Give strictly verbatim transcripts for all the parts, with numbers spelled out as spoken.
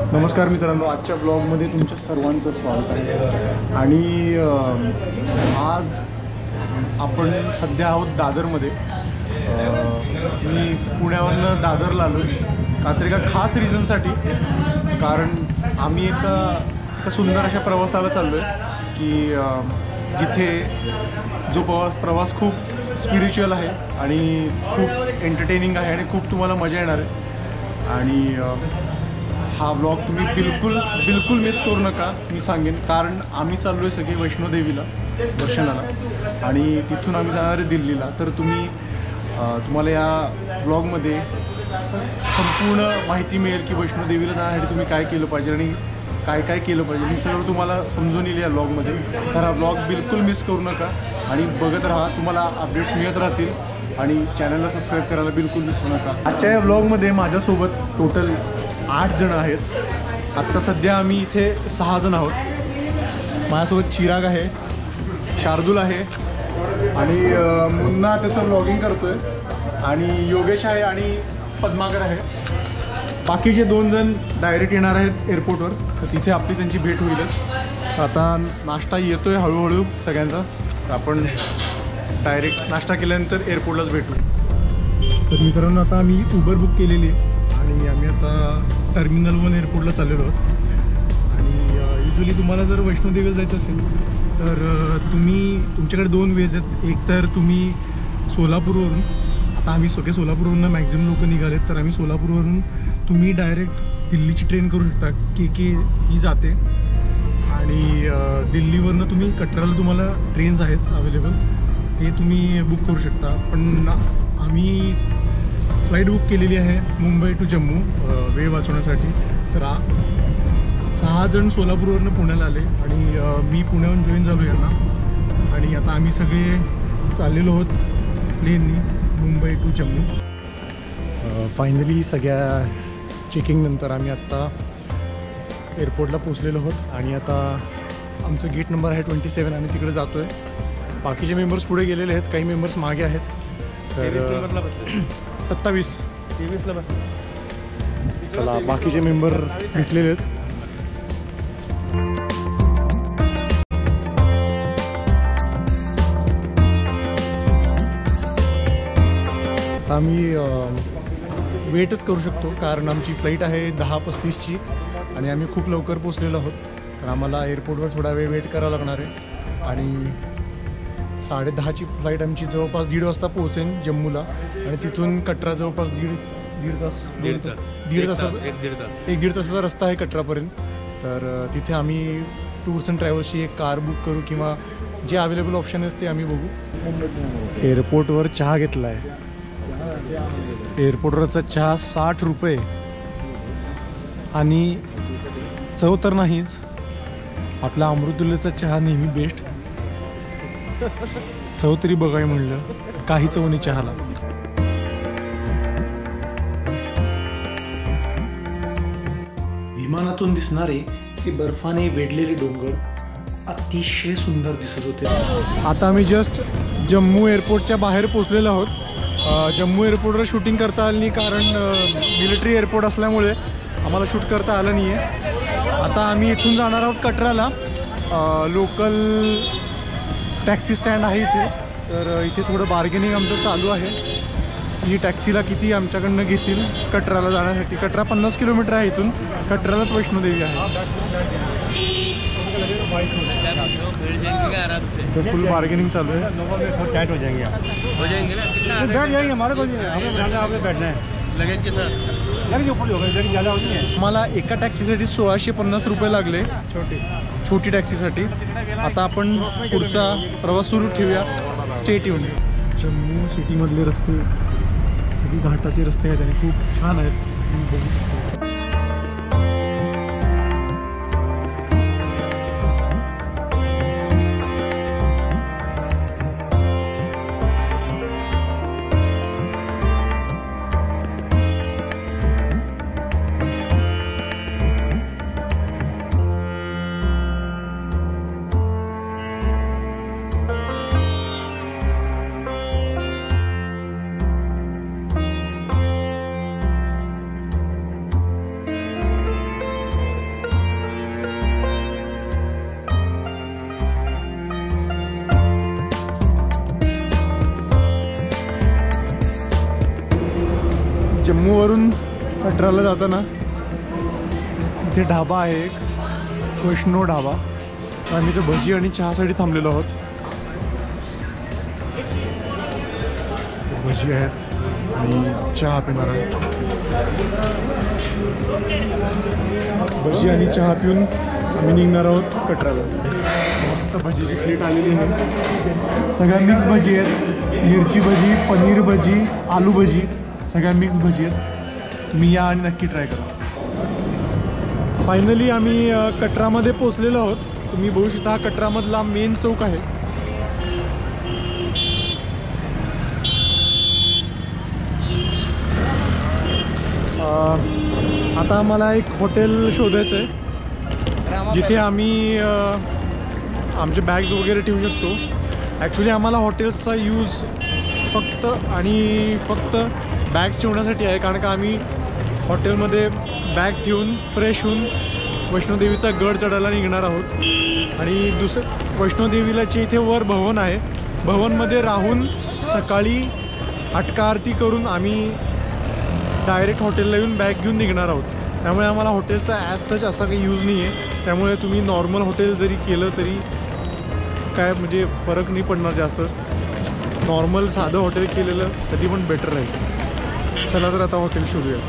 नमस्कार मित्रांनो, आजच्या ब्लॉगमध्ये तुमच्या सर्वांचं स्वागत आहे। आणि आज आपण सध्या आहोत दादरमध्ये। मी पुण्यावरून दादरला आलो का तर एका खास रिझनसाठी, कारण आम्ही एका एका सुंदर अशा प्रवासाला चाललो आहे की जिथे जो प्रवास प्रवास खूप स्पिरिच्युअल आहे आणि खूप एंटरटेनिंग आहे आणि खूप तुम्हाला मजा येणार आहे। आणि हा ब्लॉग तुम्ही बिलकुल बिलकुल मिस करू नका, मी सांगेन। कारण आम्ही चाललो आहे सगळे वैष्णोदेवीला दर्शनाला आणि तिथून आम्ही जाणार आहे दिल्लीला। तर तुम्ही तुम्हाला या ब्लॉगमध्ये संपूर्ण माहिती मिळेल की वैष्णोदेवीला जाण्यासाठी तुम्ही काय केलं पाहिजे आणि काय काय केलं पाहिजे, हे सगळं तुम्हाला समजून येईल या ब्लॉगमध्ये। तर हा ब्लॉग बिलकुल मिस करू नका आणि बघत राहा, तुम्हाला अपडेट्स मिळत राहतील। आणि चॅनलला सबस्क्राईब करायला बिलकुल विसरू नका। आजच्या या ब्लॉगमध्ये माझ्यासोबत टोटल आठ जण आहेत। आत्ता सध्या आम्ही इथे सहा जण आहोत। माझ्यासोबत चिराग आहे, शार्दूल आहे आणि मुन्ना त्याचं ब्लॉगिंग करतोय आणि योगेश आहे आणि पद्माकर आहे। बाकीचे दोन जण डायरेक्ट येणार आहेत एअरपोर्टवर, तर तिथे आपली त्यांची भेट होईलच। आता नाश्ता येतोय हळूहळू सगळ्यांचा, तर आपण डायरेक्ट नाश्ता केल्यानंतर एअरपोर्टलाच भेटू। तर मित्रांनो, आता आम्ही उबर बुक केलेली आणि आम्ही आता टर्मिनल वन एअरपोर्टला चाललेलो आहोत। आणि युजली तुम्हाला जर वैष्णोदेवीला जायचं असेल तर तुम्ही तुमच्याकडे दोन वेज आहेत। एक तर तुम्ही सोलापूरवरून, आता आम्ही सगळे सोलापूरवरून मॅक्झिमम लोक निघालेत, तर आम्ही सोलापूरवरून तुम्ही डायरेक्ट दिल्लीची ट्रेन करू शकता, के के ही जाते। आणि दिल्लीवरनं तुम्ही कटराला तुम्हाला ट्रेन्स आहेत अवेलेबल, ते तुम्ही बुक करू शकता। पण आम्ही फ्लाईट बुक केलेली आहे मुंबई टू जम्मू वेळ वाचवण्यासाठी। तर सहा जण सोलापूरवरून पुण्याला आले आणि मी पुण्याहून जॉईन झालो यांना। आणि आता आम्ही सगळे चाललेलो आहोत प्लेननी मुंबई टू जम्मू। फायनली सगळ्या चेकिंगनंतर आम्ही आत्ता एअरपोर्टला पोचलेलो आहोत आणि आता आमचं गेट नंबर आहे ट्वेंटी सेवन, आम्ही तिकडे जातो आहे। बाकीचे मेंबर्स पुढे गेलेले आहेत, काही मेंबर्स मागे आहेत। तर सत्तावीस तेवीसला बस, चला बाकीचे मेंबर भेटलेले आहेत। आम्ही वेटच करू शकतो कारण आमची फ्लाईट आहे दहा पस्तीसची आणि आम्ही खूप लवकर पोचलेलो आहोत। तर आम्हाला एअरपोर्टवर थोडा वेळ वेट करावा लागणार आहे आणि साडे दहाची फ्लाईट आमची जवळपास दीड वाजता पोहोचेन जम्मूला आणि तिथून कटरा जवळपास दीड दीड तास दीड दीड तासाचा एक दीड तासाचा रस्ता आहे कटरापर्यंत। तर तिथे आम्ही टूर्स अँड ट्रॅव्हल्सची एक कार बुक करू किंवा जे अवेलेबल ऑप्शन आहेत ते आम्ही बघू। एअरपोर्टवर चहा घेतला आहे, एअरपोर्टवरचा चहा साठ रुपये आणि चव तर नाहीच, आपला अमृतुल्यचा चहा नेहमी बेस्ट। चव तरी बघाय म्हणलं, काही चव नाही चहाला। विमानातून दिसणारे ते बर्फाने वेढलेले डोंगर अतिशय सुंदर दिसत होते। आता आम्ही जस्ट जम्मू एअरपोर्टच्या बाहेर पोचलेलो आहोत। जम्मू एअरपोर्टवर शूटिंग करता आलं नाही कारण मिलिटरी एअरपोर्ट असल्यामुळे आम्हाला शूट करता आलं नाही आहे। आता आम्ही इथून जाणार आहोत कटराला। लोकल टॅक्सी स्टँड आहे इथे, तर इथे थोडं बार्गेनिंग आमचं चालू आहे की टॅक्सीला किती आमच्याकडनं घेतील कटराला जाण्यासाठी। कटरा पन्नास किलोमीटर आहे इथून, कटरालाच वैष्णोदेवी आहे। तो फुल बार्गेनिंग चालू है। टाइट हो जाएंगे आप हो जाएंगे ना, कितना बैठ जाएंगे हमारे को, हमें बैठना आपने बैठना है। लगेज के साथ लगेज ऊपर होगा, लगेज ज़्यादा होती है। मला एका टॅक्सीसाठी सोळाशे पन्नास रुपये लागले, छोटी छोटी टॅक्सीसाठी। आता आपण पुढचा प्रवास सुरू ठेवूया, स्टे ट्यून। जम्मू सिटीमधले रस्ते सगळे घाटाचे रस्ते आहेत आणि खूप छान आहेत। जम्मूवरून कटराला जाताना इथे ढाबा आहे एक, वैष्णव ढाबा. आम्ही इथे भजी आणि चहासाठी थांबलेलो आहोत. भजी आहेत आणि चहा पिणार आहे. भजी आणि चहा पिऊन आम्ही निघणार आहोत कटराला. मस्त भजीची प्लेट आलेली आहे. सगळ्या मिक्स भजी आहेत, मिरची भजी, पनीर भजी, आलू भजी, सगळ्या मिक्स भजी आहेत. तुम्ही या आणि नक्की ट्राय करा. फायनली आम्ही कटरामध्ये पोचलेलो आहोत. तुम्ही बघू शकता हा कटरामधला मेन चौक आहे. आता आम्हाला एक हॉटेल शोधायचं आहे जिथे आम्ही आमचे बॅग्स वगैरे ठेवू शकतो. ॲक्च्युली आम्हाला हॉटेल्सचा यूज फक्त आणि फक्त बॅग्स ठेवण्यासाठी आहे, कारण का आम्ही हॉटेलमध्ये बॅग ठेवून फ्रेश होऊन वैष्णोदेवीचा गड चढायला निघणार आहोत. आणि दुसरं वैष्णोदेवीलाचे इथे वर भवन आहे. भवनमध्ये राहून सकाळी अटका आरती करून आम्ही डायरेक्ट हॉटेलला येऊन बॅग घेऊन निघणार आहोत. त्यामुळे आम्हाला हॉटेलचा ॲज सच असा काही यूज नाही आहे. त्यामुळे तुम्ही नॉर्मल हॉटेल जरी केलं तरी काय म्हणजे फरक नाही पडणार जास्त. नॉर्मल साधं हॉटेल केलेलं कधी पण बेटर राहील. चला तर आता हॉटेल शोधूया.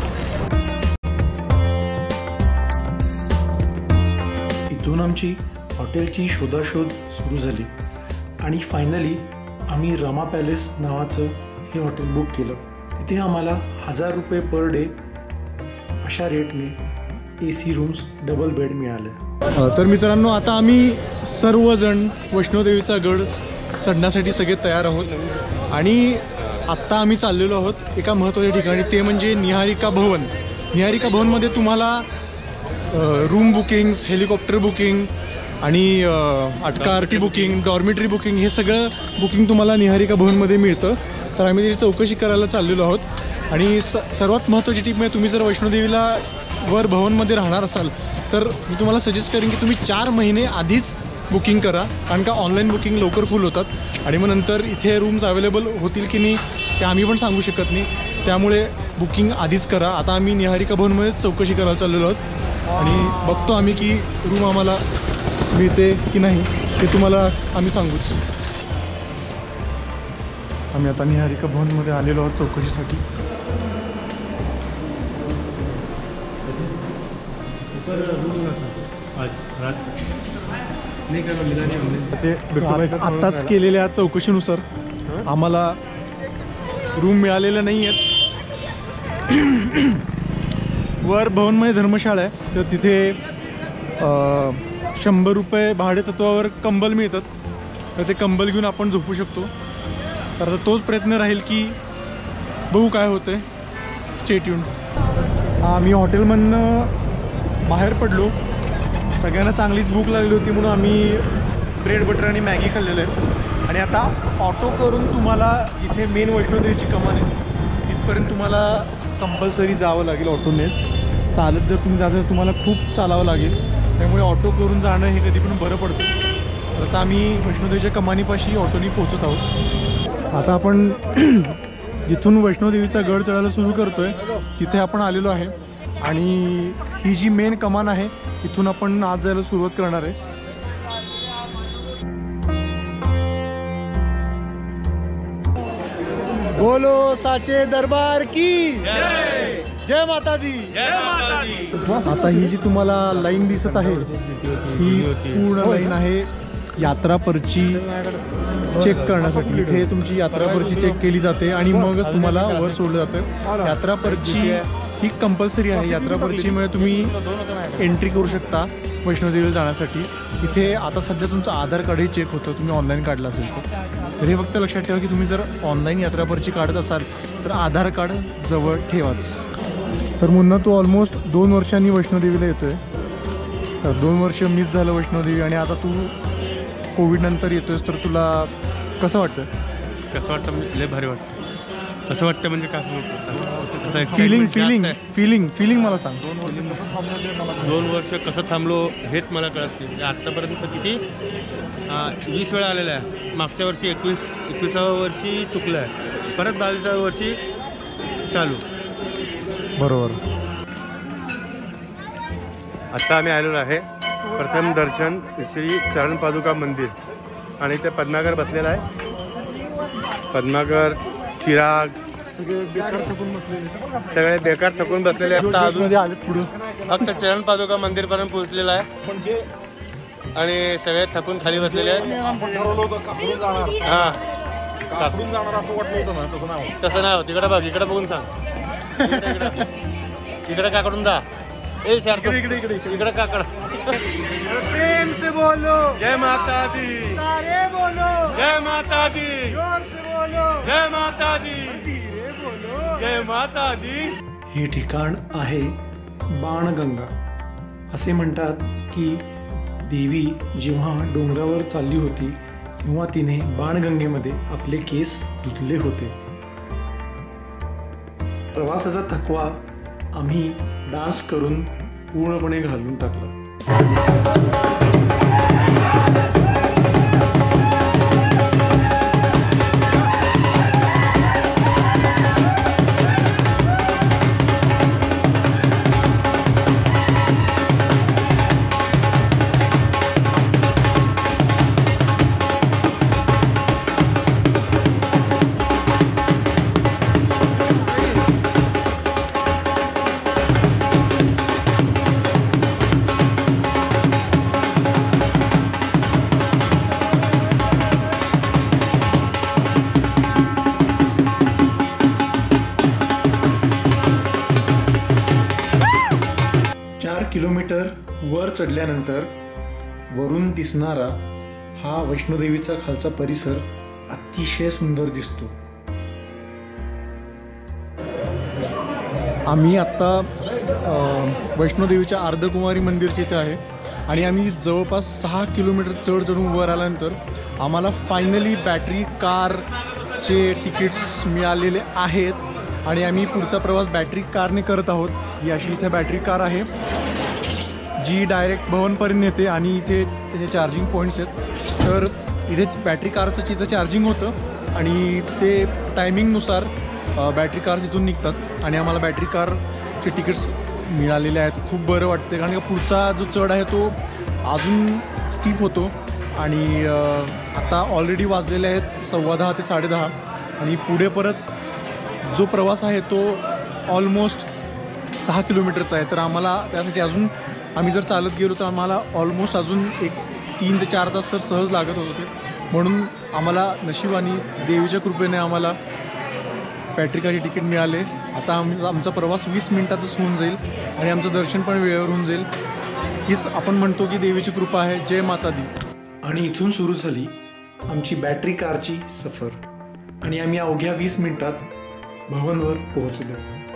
इथून आमची हॉटेलची शोधाशोध सुरू झाली आणि फायनली आम्ही रमा पॅलेस नावाचं हे हॉटेल बुक केलं. तिथे आम्हाला हजार रुपये पर डे अशा रेटने A C rooms double bed मिळाले. तर मित्रांनो, आता आम्ही सर्वजण वैष्णोदेवीचा गड चढण्यासाठी सगळे तयार आहोत आणि आत्ता आम्ही चाललेलो आहोत एका महत्त्वाच्या ठिकाणी, ते म्हणजे निहारिका भवन. निहारिका भवनमध्ये तुम्हाला रूम बुकिंग्स, हेलिकॉप्टर बुकिंग आणि अटका आरती बुकिंग, डॉर्मिटरी बुकिंग हे सगळं बुकिंग तुम्हाला निहारिका भवनमध्ये मिळतं. तर आम्ही त्याची चौकशी करायला चाललेलो आहोत. आणि स सर्वात महत्त्वाची टीप म्हणजे तुम्ही जर वैष्णोदेवीला वर भवनमध्ये राहणार असाल तर मी तुम्हाला सजेस्ट करेन की तुम्ही चार महिने आधीच बुकिंग करा, कारण का ऑनलाईन बुकिंग लवकर फुल होतात आणि मग नंतर इथे रूम्स अवेलेबल होतील की नाही ते आम्ही पण सांगू शकत नाही. त्यामुळे बुकिंग आधीच करा. आता आम्ही निहारिका भवनमध्येच चौकशी करायला चाललेलो आहोत आणि बघतो आम्ही की रूम आम्हाला मिळते की नाही ते तुम्हाला आम्ही सांगूच. आम्ही आता निहारिका भवनमध्ये आलेलो आहोत चौकशीसाठी. आत्ताच केलेल्या चौकशीनुसार आम्हाला रूम मिळालेल्या नाही आहेत. वर भवनमध्ये धर्मशाळा आहे, तर तिथे शंभर रुपये भाडे तत्वावर कंबल मिळतात, तर ते कंबल घेऊन आपण झोपू शकतो. तर आता तोच प्रयत्न राहील की बघू काय होतं आहे. Stay tuned. आम्ही हॉटेलमधनं बाहेर पडलो. सगळ्यांना चांगलीच भूक लागली होती म्हणून आम्ही ब्रेड बटर आणि मॅगी खाल्लेलं आहे. आणि आता ऑटो करून तुम्हाला जिथे मेन वैष्णोदेवीची कमान आहे तिथपर्यंत तुम्हाला कंपल्सरी जावं लागेल ऑटोनेच. चालत जर तुम्ही जाता तर तुम्हाला खूप चालावं लागेल, त्यामुळे ऑटो करून जाणं हे कधी पण बरं पडतं. आता आम्ही वैष्णोदेवीच्या कमानीपाशी ऑटोनी पोहोचत आहोत. आता आपण जिथून वैष्णोदेवीचा गड चढायला सुरू करतो आहे तिथे आपण आलेलो आहे आणि ही जी मेन कमान आहे इथून आपण आज जायला सुरुवात करणार आहे. बोलो साचे दरबार की जय. जय माता दी. जय माता दी. आता ही जी तुम्हाला लाईन दिसत आहे ही पूर्ण लाईन आहे यात्रा पर्ची चेक करण्यासाठी. इथे तुमची यात्रा पर्ची चेक केली जाते आणि मगच तुम्हाला वर सोडलं जातं. यात्रा पर्ची ही कंपल्सरी आहे. यात्रा पर्चीमुळे तुम्ही एंट्री करू शकता वैष्णोदेवीला जाण्यासाठी. इथे आता सध्या तुमचं आधार कार्डही चेक होतं, तुम्ही ऑनलाईन काढलं असेल तर. हे फक्त लक्षात ठेवा की तुम्ही जर ऑनलाईन यात्रा पर्ची काढत असाल तर आधार कार्ड जवळ ठेवाच. तर मुन्ना तू ऑलमोस्ट दोन वर्षांनी वैष्णोदेवीला येतो आहे. तर दोन वर्ष मिस झालं वैष्णोदेवी आणि आता तू कोविडनंतर येतो आहेस, तर तुला कसं वाटतं? कसं वाटतं म्हणजे लय भारी वाटतं. कसं वाटतं म्हणजे काय फिलिंग फिलिंग फिलिंग फिलिंग मला सांग. दोन वर्ष कसं थांबलो हेच मला कळत नाही. आत्तापर्यंत किती वीस वेळा आलेला आहे. मागच्या वर्षी एकवीस एकविसाव्या वर्षी चुकलं आहे, परत बावीसाव्या वर्षी चालू. बरोबर. आत्ता आम्ही आलेलो आहे प्रथम दर्शन श्री चरण पादुका मंदिर आणि इथे पद्माकर बसलेला आहे. पद्माकर, चिराग सगळे बेकार थकून बसलेले आहेत. अजून पुढे फक्त चरण पादुका मंदिर पर्यंत पोहोचलेला आहे आणि सगळे थकून खाली बसलेले आहेत. हा तसं नाही होत. इकडे बघ, इकडे बघून सांग. इकडे काकडून जा. ए इकडे इकडे इकडे इकडे काकड. प्रेम से बोलो जय माता दी. सारे बोलो जय माता दी. जोर से बोलो जय माता दी. धीरे बोलो जय माता दी. हे ठिकाण आहे बाणगंगा. असे म्हणतात की देवी जेव्हा डोंगरावर चालली होती तेव्हा तिने बाणगंगेमध्ये आपले केस धुतले होते. प्रवासाचा थकवा आम्ही डान्स करून पूर्णपणे घालून टाकला. किलोमीटर वर चढल्यानंतर वरून दिसणारा हा वैष्णोदेवीचा खालचा परिसर अतिशय सुंदर दिसतो. आम्ही आत्ता वैष्णोदेवीच्या अर्धकुमारी मंदिरच्या इथे आहे आणि आम्ही जवळपास सहा किलोमीटर चढ चढून वर आल्यानंतर आम्हाला फायनली बॅटरी कारचे तिकीट्स मिळालेले आहेत आणि आम्ही पुढचा प्रवास बॅटरी कारने करत आहोत. ही अशी इथे बॅटरी कार आहे जी डायरेक्ट भवनपर्यंत येते आणि इथे त्याचे चार्जिंग पॉईंट्स आहेत. तर इथे बॅटरी कारचं तिथं चार्जिंग होतं आणि ते टायमिंगनुसार बॅटरी कार्स इथून निघतात आणि आम्हाला बॅटरी कारचे तिकीट्स मिळालेले आहेत. खूप बरं वाटते कारण का पुढचा जो चढ आहे तो अजून स्टीप होतो आणि आता ऑलरेडी वाजलेले आहेत सव्वा दहा ते साडे दहा आणि पुढे परत जो प्रवास आहे तो ऑलमोस्ट सहा किलोमीटरचा आहे. तर आम्हाला त्यासाठी अजून आम्ही जर चालत गेलो तर आम्हाला ऑलमोस्ट अजून एक तीन ते चार तास तर सहज लागत होते. म्हणून आम्हाला नशिबाने देवीच्या कृपेने आम्हाला बॅटरी कारचे तिकीट मिळाले. आता आम आमचा प्रवास वीस मिनिटातच होऊन जाईल आणि आमचं दर्शन पण वेळेवर होऊन जाईल. हीच आपण म्हणतो की देवीची कृपा आहे. जय माता दी. आणि इथून सुरू झाली आमची बॅटरी कारची सफर आणि आम्ही अवघ्या वीस मिनिटात भवनवर पोहोचलो.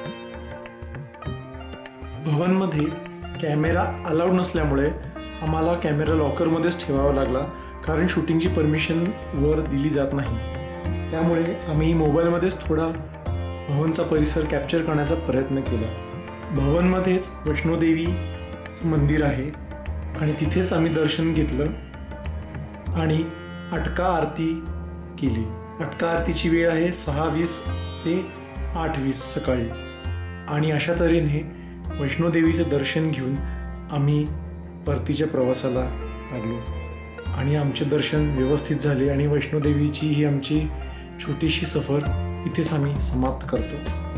भवनमध्ये कॅमेरा अलाउड नसल्यामुळे आम्हाला कॅमेरा लॉकरमध्येच ठेवावा लागला कारण शूटिंगची परमिशन वर दिली जात नाही. त्यामुळे आम्ही मोबाईलमध्येच थोडा भवनचा परिसर कॅप्चर करण्याचा प्रयत्न केला. भवनमध्येच वैष्णोदेवीचं मंदिर आहे आणि तिथेच आम्ही दर्शन घेतलं आणि अटका आरती केली. अटका आरतीची वेळ आहे सहा वीस ते आठ वीस सकाळी आणि अशा तऱ्हेने वैष्णोदेवीचं दर्शन घेऊन आम्ही परतीच्या प्रवासाला लागलो आणि आमचे दर्शन व्यवस्थित झाले आणि वैष्णोदेवीची ही आमची छोटीशी सफर इथेच आम्ही समाप्त करतो.